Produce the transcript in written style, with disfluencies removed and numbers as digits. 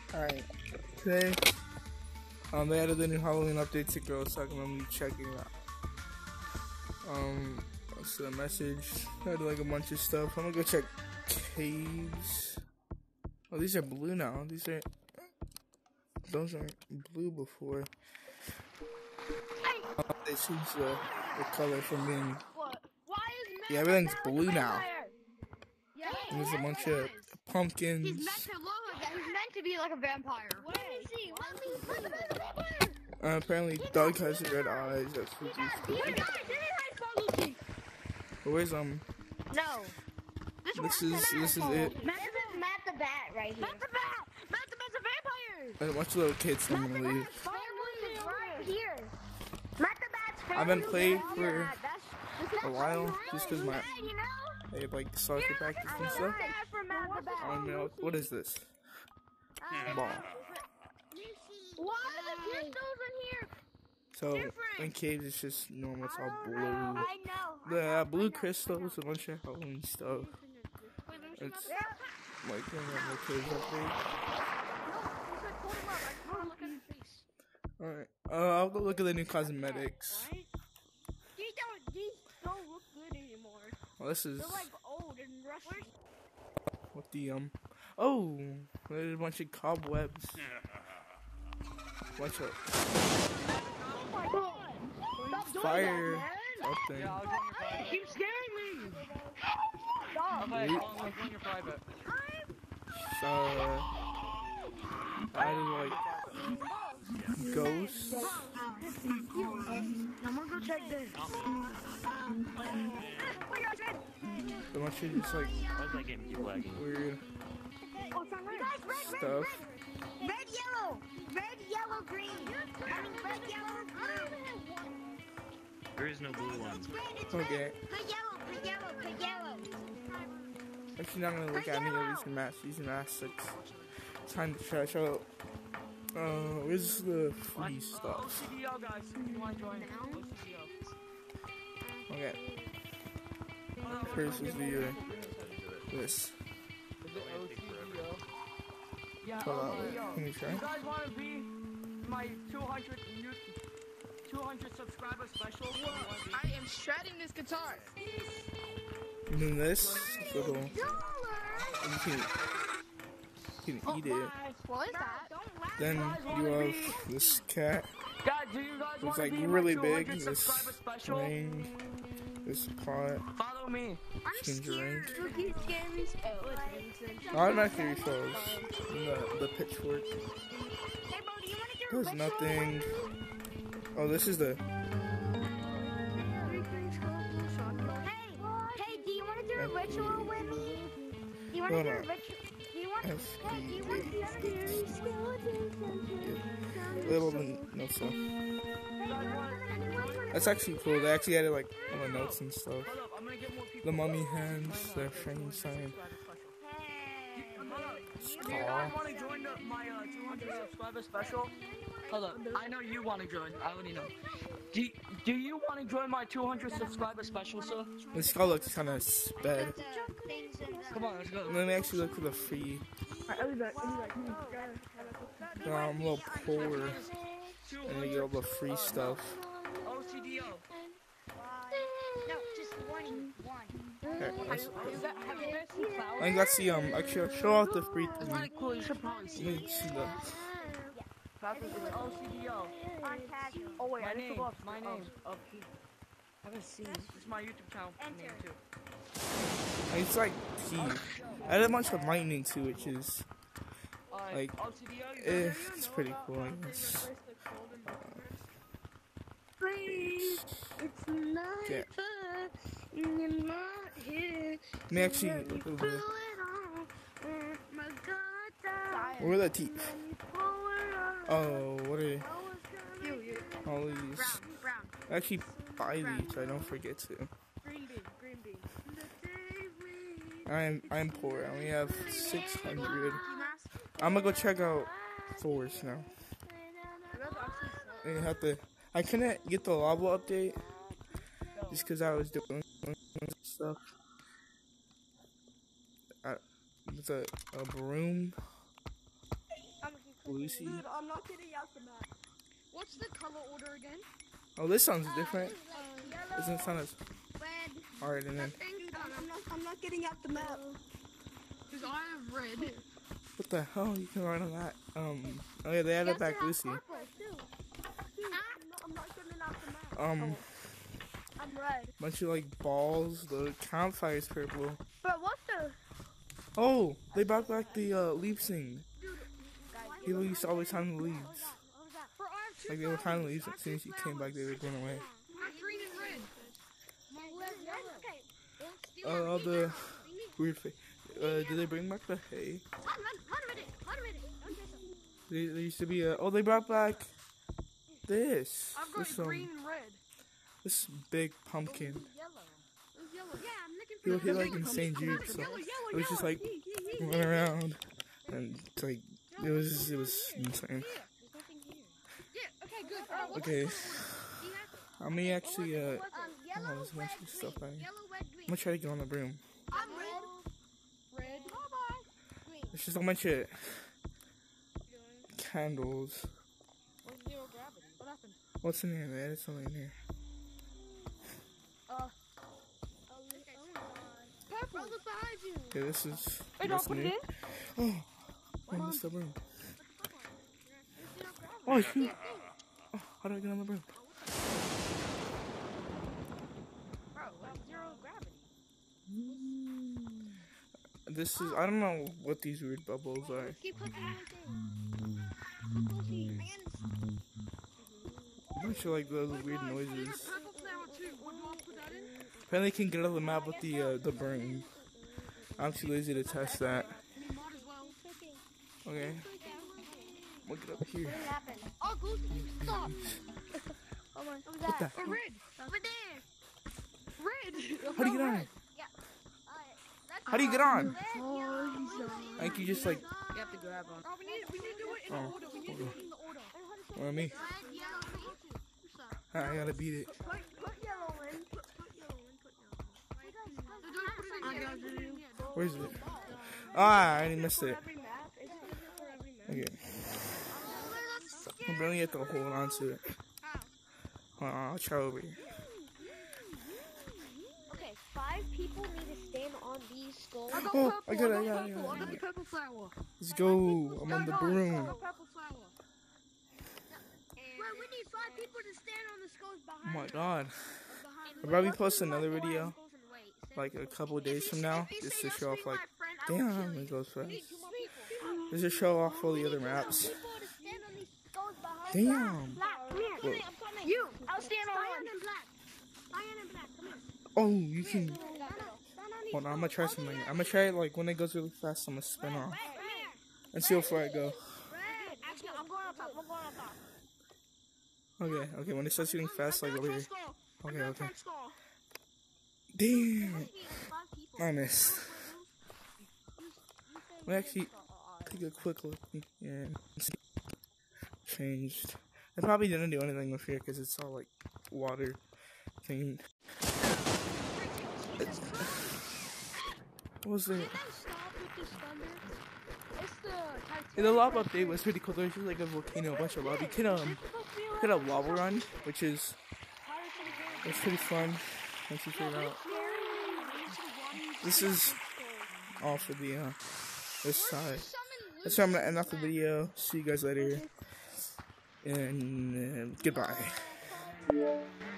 Alright, today, they added the new Halloween update to Girl Talk, and I'm gonna be checking it out. That's the message. I had like a bunch of stuff. I'm gonna go check caves. Oh, these are blue now. Those aren't blue before. They changed the color from being. Yeah, everything's blue now. And there's a bunch of pumpkins. He's meant to look like that. He's meant to be like a vampire. What is he? Let me vampire. Apparently Doug has red eyes. That's what where's No. This is it. Matt the Bat right here. Matt the Bat. Matt the Bat's a vampire. There's a bunch of little kids I'm gonna leave. Right here. Matt the Bat's I haven't played for a while just because I have like soccer practice and stuff. I don't know. What is this? Ball. Why are the crystals in here? So in caves it's just normal. It's all blue. I know. The blue crystals, a bunch of Halloween stuff. It's like the caves update. Alright. I'll go look at the new cosmetics. These don't look good anymore. Well, this is They're like old and rusty. what the oh, there's a bunch of cobwebs. Bunch of Oh my god! fire something. Keep scaring me! I like ghosts. I'm gonna go check this. A bunch of just like weird stuff. Red, yellow, green. Red, yellow, blue. There is no blue one. Okay. Put yellow. Actually, not gonna look at any of these gymnastics. Time to trash out. Where's the free stuff? Okay. First is this. Hold on, wait. Can you try? You guys want to be my 200 subscriber special? I am shredding this guitar. And then this little. You can eat it. What is that? Then you have this cat. Guys, do you guys It's want to like be really my big. 200 This subscriber special? ring. This pot. Follow me. Ginger ink. Oh, Automatically refills. The pitchfork. There's nothing. Oh, this is the. Hey, do you want to do a ritual with me? Do you want to do a ritual? Do you want to do Little notes though. That's actually cool. They actually added like all the notes and stuff. The mummy hands, the shining sign. Do you guys want to join my 200 subscriber special? Hold up. I know you want to join. I already know. Do you want to join my 200 subscriber special, sir? This guy looks kind of sped. Come on, let's go. Let me actually look for the free. I'm a little poor. And we get all the free stuff. OCDO. No, just one. Okay, I think that's the actually I'll show out the free thing. Cool, you should probably see. Let me see the. OCDO. Oh wait, My name. I haven't seen. This is my YouTube channel name too. It's like teeth. I had a bunch of lightning too, which is like, it's pretty cool, I guess. It's not Yeah. in my head. Let me actually look over there. Where are the teeth? Oh, what are they? All these. I actually buy these so I don't forget to. Green bean. I'm poor. I only have 600. I'm gonna go check out Thor's now. And you have to. I couldn't get the lava update just because I was doing stuff. It's a broom. Lucy. Dude, I'm not getting out the map. What's the color order again? Oh, this sounds different. Yellow, Doesn't sound as red. hard. And then Dude, I'm not getting out the map. Because I have red. what the hell? You can run on that. Oh yeah, they added back Lucy. Purple too. I'm not getting out the map. I'm red. Bunch of like balls. The campfire's purple. But what's the? Oh, they brought back the leaves thing. People used to always time the leaves. For I have two Like they were flowers. timing the leaves. As soon as you came back, they were going away. I have green and red. All the weird face. Did they bring back the hay? There used to be a. Oh, they brought back this. I've got This green and red. this big pumpkin. There's yellow. Yeah, I'm looking He was like insane Jude, so it was just like running around and it's like it was insane. Yeah, okay, good. What's Okay, the color order? I'm gonna actually Yellow, oh, there's a bunch of stuff green. by me. Yellow, red, green. I'm gonna try to get on the broom. I'm red. Red. Green. There's just a bunch of candles. Where's zero gravity? What happened? What's in here, man? There's something in here. Purple. Look behind you. Okay, this is Wait, this don't put it new. in. Oh, I missed the broom. Oh shoot! Oh, how do I get on the broom? Bro, that's zero gravity. This is I don't know what these weird bubbles are. Keep clicking A bunch of like those weird noises. Purple flower too. What do I put that in? Apparently, you can get on the map with the broom. I'm too lazy to test that. You might as well. Okay, we'll get up here. What happened? Oh, go stop. What was What the? that? Oh, red. Over there. Red. How do you get on? Alright, that's How do you get on? red, yellow, green. Like you just like, You have to grab on. Oh, we need to do it in Oh, order. We need to do it in the order. or me? Red, yellow, green. I gotta beat it. Put yellow in. Put yellow in. Put yellow in. Don't put it in yet. Where is it? Ah, I already missed it. Every map. Is it for every map? Okay. I really have to hold on to it. Hold on, I'll try over here. Okay, 5 people need to stand on these skulls. I got Oh, purple. I got it, I I got got it, purple. I I got got it. the purple flower. Let's go. I'm on the broom. I got purple flower. Wait, we need 5 people to stand on the skulls Oh behind my us. god. Behind I'll probably post another video like a couple of days from now just to show off like, damn, it goes fast. Just to show off all the other maps. Damn. Look. You, I'll stand on one. Cyan and black, come here. Oh, you can. Hold on, I'm gonna try something. I'm gonna try it like when it goes really fast. I'm gonna spin off and see how far I go. Red. Actually, I'm going on top. I'm going on top. Okay, when it starts shooting fast, like over here. Okay, okay. skull. Damn, I missed. Let me actually take a quick look and see. Changed. I probably didn't do anything with here because it's all like water themed. What was there? Yeah, the lava update was pretty cool. There's just like a volcano, a bunch of lava. You can get a lava run, which is it's pretty fun once you figure it out. This is all for the this side. That's why I'm gonna end off the video. See you guys later, and goodbye.